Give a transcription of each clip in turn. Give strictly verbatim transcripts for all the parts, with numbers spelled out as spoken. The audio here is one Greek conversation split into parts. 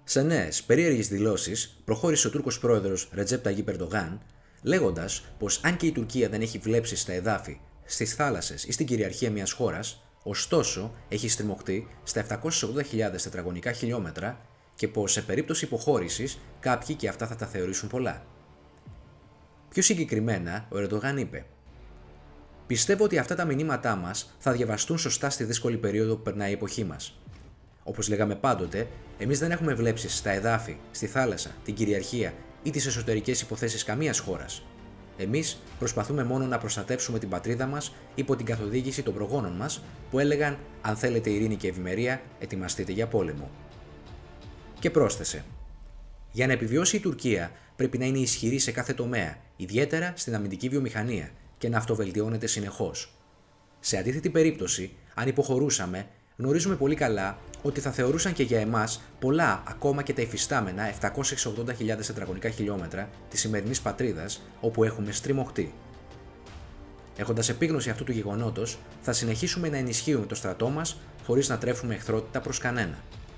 Σε νέες περίεργες δηλώσεις προχώρησε ο Τούρκος πρόεδρος Ρετζέπ Ταγίπ Ερντογάν, λέγοντας πως αν και η Τουρκία δεν έχει βλέψεις στα εδάφη, στις θάλασσες ή στην κυριαρχία μιας χώρας, ωστόσο έχει στριμωχτεί στα επτακόσιες ογδόντα χιλιάδες τετραγωνικά χιλιόμετρα και πως σε περίπτωση υποχώρησης κάποιοι και αυτά θα τα θεωρήσουν πολλά. Πιο συγκεκριμένα, ο Ερντογάν είπε: «Πιστεύω ότι αυτά τα μηνύματά μας θα διαβαστούν σωστά στη δύσκολη περίοδο που περνάει η εποχή μας. Όπως λέγαμε πάντοτε, εμείς δεν έχουμε βλέψεις στα εδάφη, στη θάλασσα, την κυριαρχία ή τις εσωτερικές υποθέσεις καμίας χώρας. Εμείς προσπαθούμε μόνο να προστατεύσουμε την πατρίδα μας υπό την καθοδήγηση των προγόνων μας που έλεγαν «Αν θέλετε ειρήνη και ευημερία, ετοιμαστείτε για πόλεμο». Και πρόσθεσε: «Για να επιβιώσει η Τουρκία πρέπει να είναι ισχυρή σε κάθε τομέα, ιδιαίτερα στην αμυντική βιομηχανία, και να αυτοβελτιώνεται συνεχώς. Σε αντίθετη περίπτωση, αν υποχωρούσαμε, γνωρίζουμε πολύ καλά ότι θα θεωρούσαν και για εμάς πολλά ακόμα και τα υφιστάμενα επτακόσιες ογδόντα χιλιάδες τετραγωνικά χιλιόμετρα της σημερινής πατρίδας όπου έχουμε στριμωχτεί. Έχοντας επίγνωση αυτού του γεγονότος, θα συνεχίσουμε να ενισχύουμε το στρατό μας χωρίς να τρέφουμε εχθρότητα προς κανένα».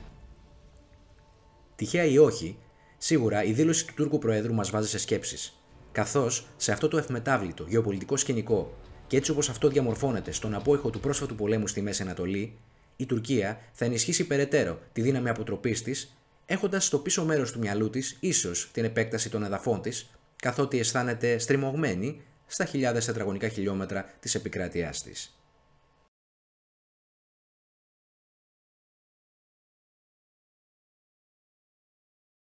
Τυχαία ή όχι, σίγουρα η δήλωση του Τούρκου Προέδρου μας βάζει σε σκέψεις, καθώς σε αυτό το ευμετάβλητο γεωπολιτικό σκηνικό και έτσι όπως αυτό διαμορφώνεται στον απόϊχο του πρόσφατου πολέμου στη Μέση Ανατολή, η Τουρκία θα ενισχύσει περαιτέρω τη δύναμη αποτροπής της, έχοντας στο πίσω μέρος του μυαλού της ίσως την επέκταση των εδαφών της, καθότι αισθάνεται στριμωγμένη στα χιλιάδες τετραγωνικά χιλιόμετρα της επικράτειάς της.